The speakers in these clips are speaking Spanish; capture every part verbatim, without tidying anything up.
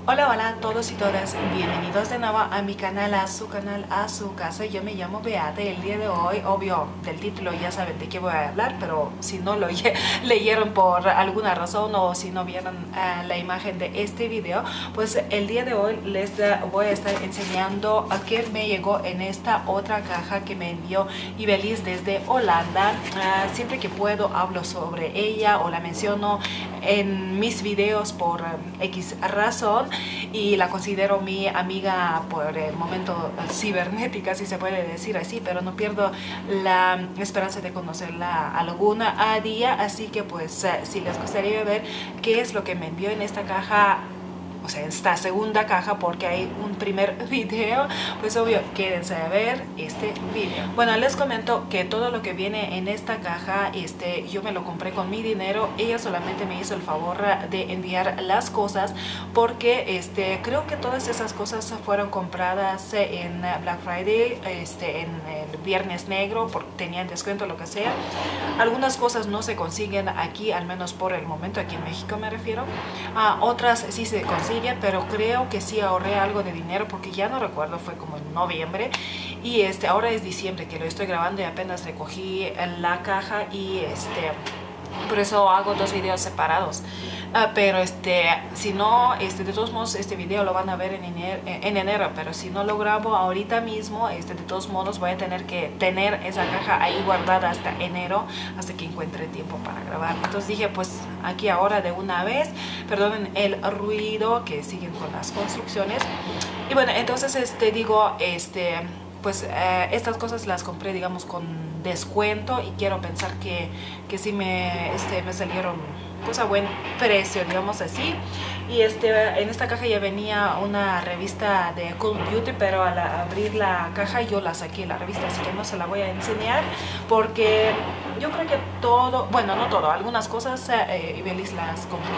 Hola, hola a todos y todas, bienvenidos de nuevo a mi canal, a su canal, a su casa. Yo me llamo Beata y el día de hoy, obvio, del título ya saben de qué voy a hablar, pero si no lo leyeron por alguna razón o si no vieron uh, la imagen de este video, pues el día de hoy les uh, voy a estar enseñando a qué me llegó en esta otra caja que me envió Ibeliz desde Holanda. Uh, siempre que puedo hablo sobre ella o la menciono en mis videos por um, X razón, y la considero mi amiga por el momento uh, cibernética, si se puede decir así, pero no pierdo la esperanza de conocerla algún uh, día. Así que pues uh, si les gustaría ver qué es lo que me envió en esta caja, o sea, esta segunda caja, porque hay un primer video, pues obvio, quédense a ver este video. Bueno, les comento que todo lo que viene en esta caja, este, yo me lo compré con mi dinero. Ella solamente me hizo el favor de enviar las cosas, porque este, creo que todas esas cosas fueron compradas en Black Friday, este, en el Viernes Negro, porque tenían descuento, lo que sea. Algunas cosas no se consiguen aquí, al menos por el momento, aquí en México me refiero. Uh, otras sí se consiguen, pero creo que sí ahorré algo de dinero, porque ya no recuerdo, fue como en noviembre y este ahora es diciembre que lo estoy grabando y apenas recogí la caja, y este por eso hago dos videos separados. Uh, pero este si no, este de todos modos este video lo van a ver en enero, en enero, pero si no lo grabo ahorita mismo, este de todos modos voy a tener que tener esa caja ahí guardada hasta enero, hasta que encuentre tiempo para grabar. Entonces dije, pues aquí ahora de una vez, perdonen el ruido que siguen con las construcciones. Y bueno, entonces este digo, este pues eh, estas cosas las compré, digamos, con descuento, y quiero pensar que, que sí me, este, me salieron pues a buen precio, digamos así. Y este en esta caja ya venía una revista de Cult Beauty, pero al abrir la caja yo la saqué la revista, así que no se la voy a enseñar, porque yo creo que todo, bueno, no todo, algunas cosas eh, Ibeliz las compró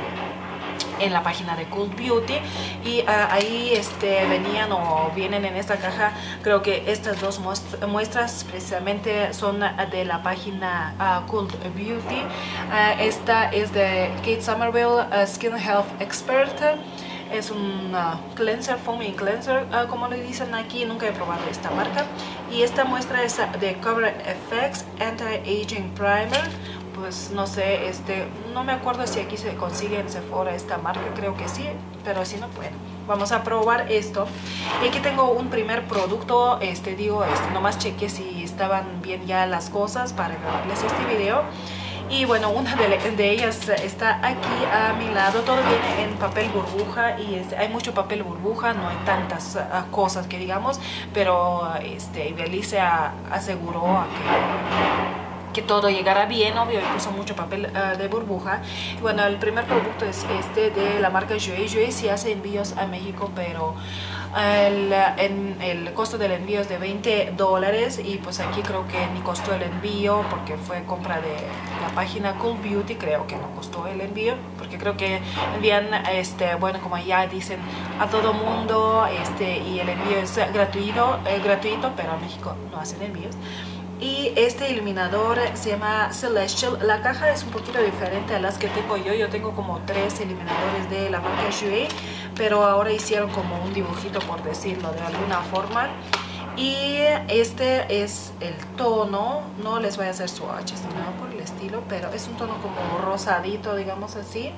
en la página de Cult Beauty, y uh, ahí este, venían o vienen en esta caja. Creo que estas dos muestras precisamente son de la página uh, Cult Beauty. Uh, esta es de Kate Somerville, uh, Skin Health Expert. Es un uh, cleanser, foaming cleanser, uh, como le dicen aquí. Nunca he probado esta marca. Y esta muestra es de Cover F X Anti-Aging Primer. Pues no sé, este, no me acuerdo si aquí se consigue en Sephora esta marca, creo que sí, pero si no, bueno, vamos a probar esto. Y aquí tengo un primer producto, este, digo, este, nomás chequé si estaban bien ya las cosas para grabarles este video. Y bueno, una de, de ellas está aquí a mi lado. Todo viene en papel burbuja, y este, hay mucho papel burbuja, no hay tantas uh, cosas que digamos, pero este, Ibeliz se aseguró a que que todo llegara bien, obvio, y puso mucho papel uh, de burbuja. Y bueno, el primer producto es este de la marca Jouer. Jouer sí hace envíos a México, pero el, en, el costo del envío es de veinte dólares, y pues aquí creo que ni costó el envío, porque fue compra de la página Cult Beauty. Creo que no costó el envío, porque creo que envían, este, bueno, como ya dicen, a todo mundo, este, y el envío es gratuito, eh, gratuito, pero a México no hacen envíos. Y este iluminador se llama Celestial. La caja es un poquito diferente a las que tengo yo. Yo tengo como tres iluminadores de la marca Jouer, pero ahora hicieron como un dibujito, por decirlo de alguna forma. Y este es el tono, no les voy a hacer swatches ni nada por el estilo, pero es un tono como rosadito, digamos así.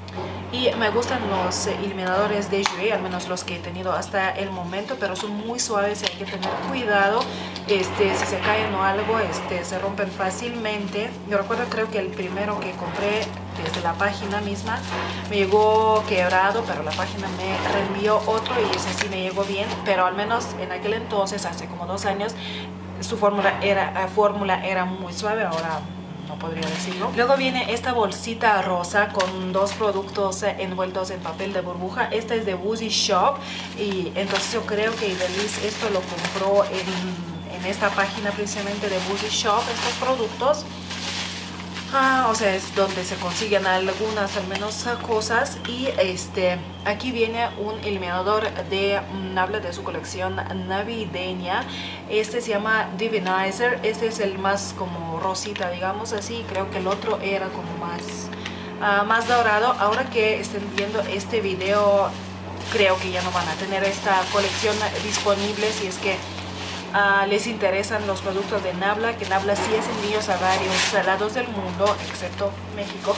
Y me gustan los iluminadores de Jouer, al menos los que he tenido hasta el momento, pero son muy suaves y hay que tener cuidado. Este, si se caen o algo, este, se rompen fácilmente. Yo recuerdo, creo que el primero que compré desde la página misma me llegó quebrado, pero la página me reenvió otro y ese sí me llegó bien. Pero al menos en aquel entonces, hace como dos años, su fórmula era, fórmula era muy suave. Ahora no podría decirlo. Luego viene esta bolsita rosa con dos productos envueltos en papel de burbuja. Esta es de Woozy Shop, y entonces yo creo que Ibeliz esto lo compró en, en esta página precisamente de Woozy Shop, estos productos. Ah, o sea, es donde se consiguen algunas al menos cosas. Y este aquí viene un iluminador de, um, habla de su colección navideña. Este se llama Divinizer. Este es el más como rosita, digamos así. Creo que el otro era como más, uh, más dorado. Ahora que estén viendo este video, creo que ya no van a tener esta colección disponible. Si es que uh, les interesan los productos de Nabla, que Nabla sí es envíos a varios lados del mundo, excepto México.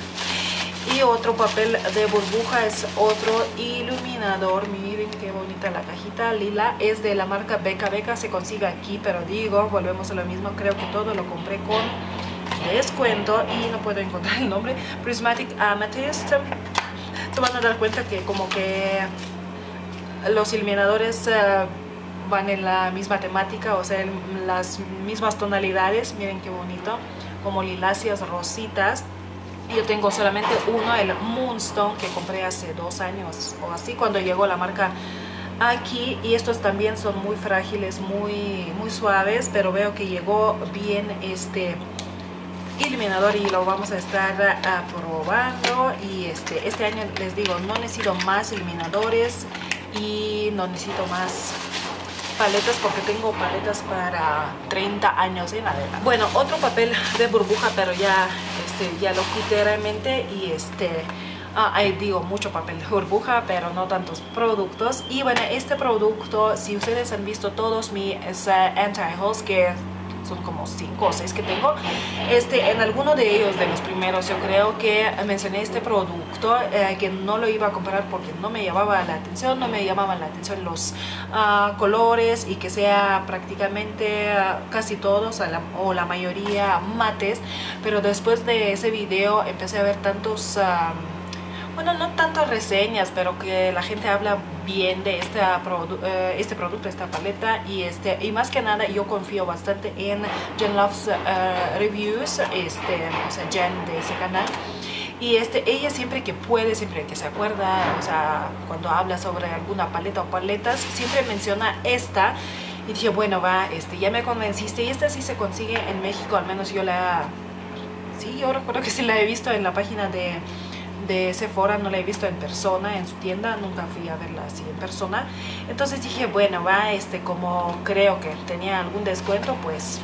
Y otro papel de burbuja es otro iluminador. Miren qué bonita la cajita lila. Es de la marca Beca. Beca se consigue aquí, pero digo, volvemos a lo mismo. Creo que todo lo compré con descuento y no puedo encontrar el nombre. Prismatic Amethyst. Se van a dar cuenta que como que los iluminadores uh, van en la misma temática, o sea, en las mismas tonalidades. Miren qué bonito, como liláceas, rositas. Yo tengo solamente uno, el Moonstone, que compré hace dos años o así, cuando llegó la marca aquí. Y estos también son muy frágiles, muy, muy suaves, pero veo que llegó bien este iluminador y lo vamos a estar uh, probando. Y este, este año les digo, no necesito más iluminadores y no necesito más paletas, porque tengo paletas para treinta años en adelante. Bueno, otro papel de burbuja, pero ya, este, ya lo quité realmente. Y este, ah, ahí digo, mucho papel de burbuja, pero no tantos productos. Y bueno, este producto, si ustedes han visto todos mis uh, anti-hauls, que son como cinco o seis que tengo, este, en alguno de ellos, de los primeros, yo creo que mencioné este producto, eh, que no lo iba a comprar porque no me llamaba la atención, no me llamaban la atención los uh, colores, y que sea prácticamente uh, casi todos a la, o la mayoría mates. Pero después de ese video empecé a ver tantos, uh, bueno, no tantas reseñas, pero que la gente habla bien de este, produ uh, este producto, esta paleta. Y este y más que nada yo confío bastante en Jen Loves uh, Reviews, este, o sea, Jen de ese canal. Y este, ella siempre que puede, siempre que se acuerda, o sea, cuando habla sobre alguna paleta o paletas, siempre menciona esta. Y dije, bueno, va, este, ya me convenciste. Y esta sí se consigue en México, al menos yo la... Sí, yo recuerdo que sí la he visto en la página de... de Sephora, no la he visto en persona en su tienda, nunca fui a verla así en persona. Entonces dije, bueno, va, este, como creo que tenía algún descuento, pues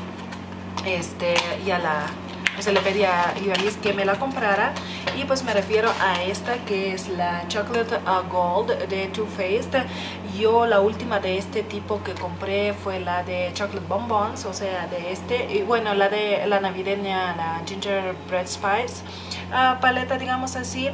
este, ya la, o sea, le pedí a Ivalis que me la comprara. Y pues me refiero a esta, que es la Chocolate Gold de Too Faced. Yo la última de este tipo que compré fue la de Chocolate Bonbons, o sea, de este, y bueno, la de la navideña, la Gingerbread Spice uh, paleta, digamos así.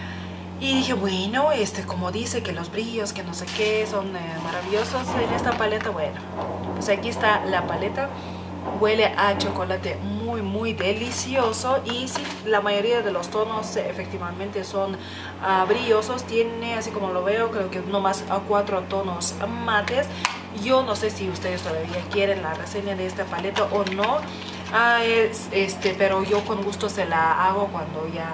Y dije, bueno, este, como dice que los brillos, que no sé qué, son eh, maravillosos en esta paleta. Bueno, pues aquí está la paleta. Huele a chocolate muy muy delicioso. Y sí, la mayoría de los tonos eh, efectivamente son uh, brillosos. Tiene, así como lo veo, creo que no más a cuatro tonos mates. Yo no sé si ustedes todavía quieren la reseña de esta paleta o no, uh, es, este, pero yo con gusto se la hago cuando ya,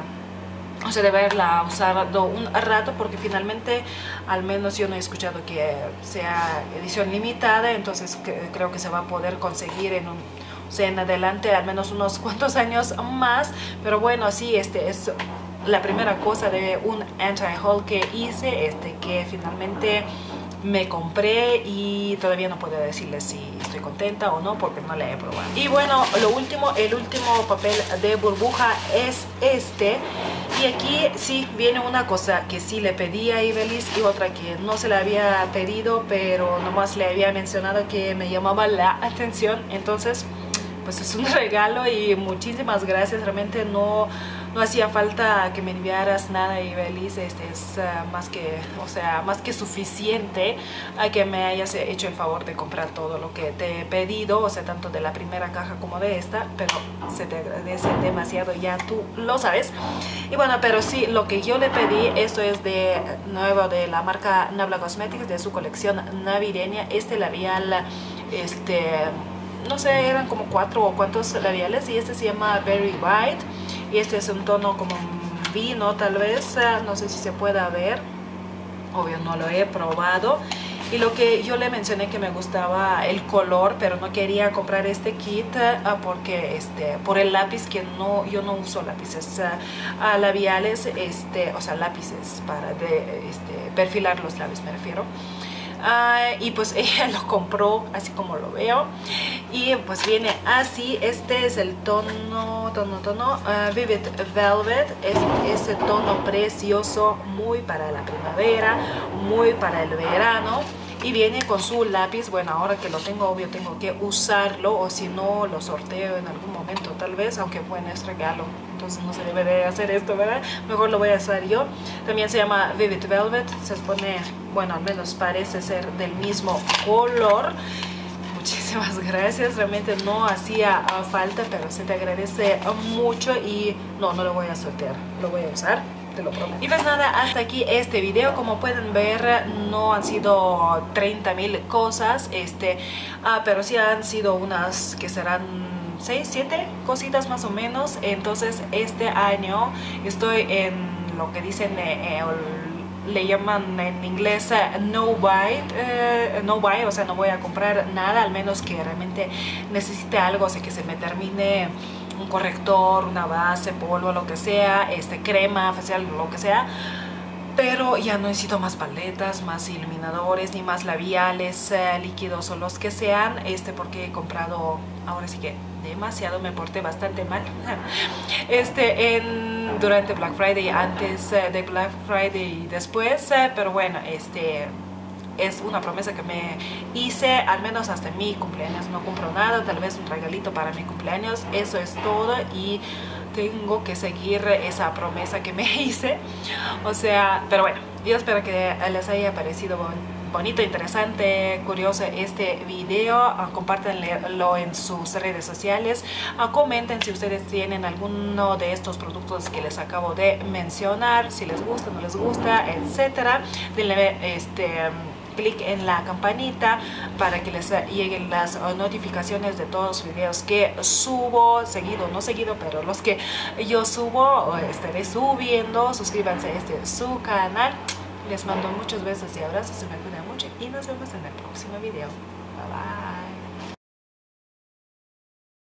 o sea, de haberla usado un rato, porque finalmente al menos yo no he escuchado que sea edición limitada. Entonces que, creo que se va a poder conseguir en un, o sea, en adelante, al menos unos cuantos años más. Pero bueno, sí, este es la primera cosa de un anti-haul que hice, este, que finalmente me compré, y todavía no puedo decirles si estoy contenta o no porque no la he probado. Y bueno, lo último, el último papel de burbuja es este. Y aquí sí viene una cosa que sí le pedí a Ibelis y otra que no se la había pedido, pero nomás le había mencionado que me llamaba la atención. Entonces, pues es un regalo y muchísimas gracias. Realmente no, no hacía falta que me enviaras nada, Ibelis. Este es uh, más que, o sea, más que suficiente a que me hayas hecho el favor de comprar todo lo que te he pedido, o sea, tanto de la primera caja como de esta, pero se te agradece demasiado, ya tú lo sabes. Y bueno, pero sí, lo que yo le pedí, esto es de nuevo de la marca Nabla Cosmetics, de su colección navideña. Este labial, este, no sé, eran como cuatro o cuantos labiales, y este se llama Very White. Y este es un tono como vino, tal vez, no sé si se pueda ver, obvio no lo he probado. Y lo que yo le mencioné que me gustaba el color, pero no quería comprar este kit uh, porque este, por el lápiz, que no, yo no uso lápices uh, labiales, este, o sea, lápices para de, este, perfilar los labios me refiero. uh, y pues ella lo compró así como lo veo, y pues viene así. Este es el tono, tono, tono uh, Vivid Velvet. Es ese tono precioso, muy para la primavera, muy para el verano. Y viene con su lápiz. Bueno, ahora que lo tengo, obvio tengo que usarlo, o si no lo sorteo en algún momento tal vez, aunque bueno, es regalo, entonces no se debe de hacer esto, ¿verdad? Mejor lo voy a usar yo. También se llama Vivid Velvet. Se pone, bueno, al menos parece ser del mismo color. Muchísimas gracias, realmente no hacía falta, pero se te agradece mucho. Y no, no lo voy a sortear, lo voy a usar, te lo prometo. Y pues nada, hasta aquí este video. Como pueden ver, no han sido treinta mil cosas, este, ah, pero sí han sido unas que serán seis, siete cositas más o menos. Entonces este año estoy en lo que dicen, eh, eh, le llaman en inglés uh, no buy, uh, no buy, o sea, no voy a comprar nada, al menos que realmente necesite algo, o sea, que se me termine un corrector, una base, polvo, lo que sea, este, crema facial, lo que sea. Pero ya no necesito más paletas, más iluminadores, ni más labiales, eh, líquidos o los que sean, este, porque he comprado, ahora sí que demasiado, me porté bastante mal este, en, durante Black Friday, antes eh, de Black Friday y después, eh, pero bueno, este... es una promesa que me hice, al menos hasta mi cumpleaños. No compro nada, tal vez un regalito para mi cumpleaños, eso es todo, y tengo que seguir esa promesa que me hice. O sea, pero bueno, yo espero que les haya parecido bonito, interesante, curioso este video. Uh, compártanlo en sus redes sociales. Uh, comenten si ustedes tienen alguno de estos productos que les acabo de mencionar, si les gusta, no les gusta, etcétera. Denle este clic en la campanita para que les lleguen las notificaciones de todos los videos que subo, seguido o no seguido, pero los que yo subo estaré subiendo. Suscríbanse a este su canal. Les mando muchos besos y abrazos, se me cuidan mucho y nos vemos en el próximo video. Bye bye.